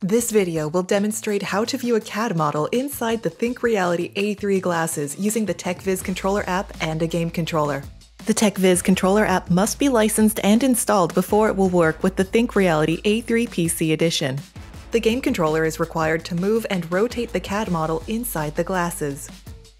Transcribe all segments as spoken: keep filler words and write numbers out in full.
This video will demonstrate how to view a C A D model inside the ThinkReality A three glasses using the TechViz controller app and a game controller. The TechViz controller app must be licensed and installed before it will work with the ThinkReality A three P C edition. The game controller is required to move and rotate the C A D model inside the glasses.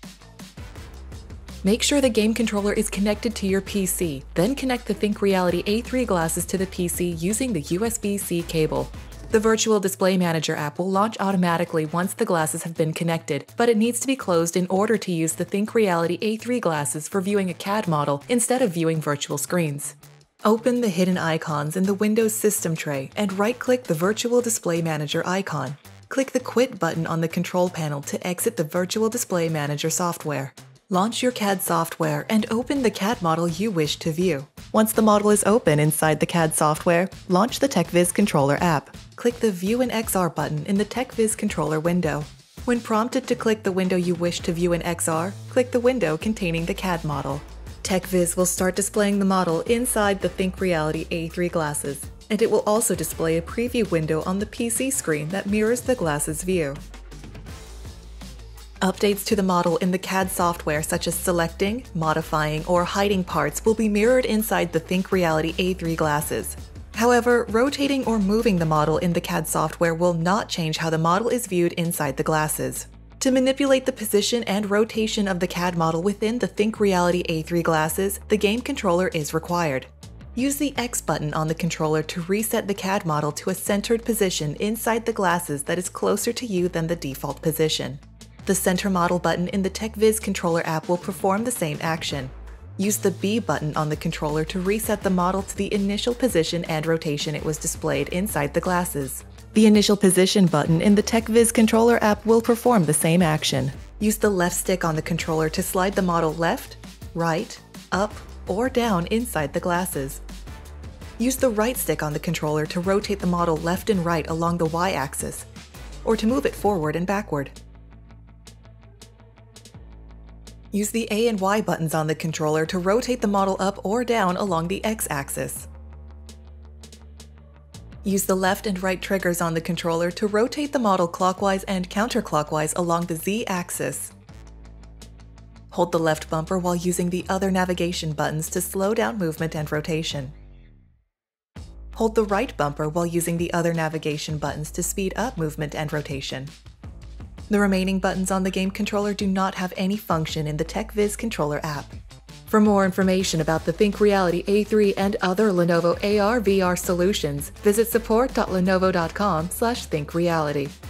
Make sure the game controller is connected to your P C, then connect the ThinkReality A three glasses to the P C using the U S B C cable. The Virtual Display Manager app will launch automatically once the glasses have been connected, but it needs to be closed in order to use the ThinkReality A three glasses for viewing a C A D model instead of viewing virtual screens. Open the hidden icons in the Windows system tray and right-click the Virtual Display Manager icon. Click the Quit button on the control panel to exit the Virtual Display Manager software. Launch your C A D software and open the C A D model you wish to view. Once the model is open inside the C A D software, launch the TechViz controller app. Click the View in X R button in the TechViz controller window. When prompted to click the window you wish to view in X R, click the window containing the C A D model. TechViz will start displaying the model inside the ThinkReality A three glasses, and it will also display a preview window on the P C screen that mirrors the glasses view. Updates to the model in the C A D software such as selecting, modifying, or hiding parts will be mirrored inside the ThinkReality A three glasses. However, rotating or moving the model in the C A D software will not change how the model is viewed inside the glasses. To manipulate the position and rotation of the C A D model within the ThinkReality A three glasses, the game controller is required. Use the X button on the controller to reset the C A D model to a centered position inside the glasses that is closer to you than the default position. The Center Model button in the TechViz controller app will perform the same action. Use the B button on the controller to reset the model to the initial position and rotation it was displayed inside the glasses. The Initial Position button in the TechViz controller app will perform the same action. Use the left stick on the controller to slide the model left, right, up, or down inside the glasses. Use the right stick on the controller to rotate the model left and right along the Y-axis, or to move it forward and backward. Use the A and Y buttons on the controller to rotate the model up or down along the X-axis. Use the left and right triggers on the controller to rotate the model clockwise and counterclockwise along the Z-axis. Hold the left bumper while using the other navigation buttons to slow down movement and rotation. Hold the right bumper while using the other navigation buttons to speed up movement and rotation. The remaining buttons on the game controller do not have any function in the TechViz controller app. For more information about the ThinkReality A three and other Lenovo A R V R solutions, visit support dot lenovo dot com slash thinkreality.